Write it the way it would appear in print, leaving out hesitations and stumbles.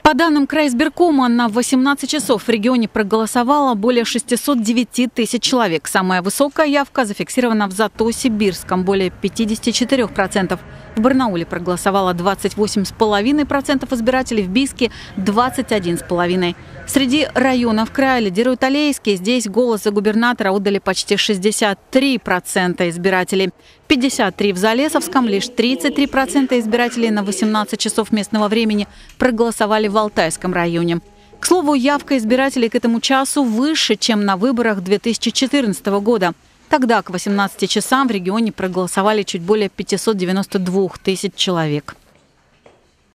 По данным Краизбиркома, на 18 часов в регионе проголосовало более 609 тысяч человек. Самая высокая явка зафиксирована в Зато-Сибирском – более 54%. В Барнауле проголосовало 28,5% избирателей, в Бийске – 21,5%. Среди районов края лидирует Алейский. Здесь голос за губернатора отдали почти 63% избирателей. 53% в Залесовском, лишь 33% избирателей на 18 часов местного времени проголосовали в Алтайском районе. К слову, явка избирателей к этому часу выше, чем на выборах 2014 года. Тогда к 18 часам в регионе проголосовали чуть более 592 тысяч человек.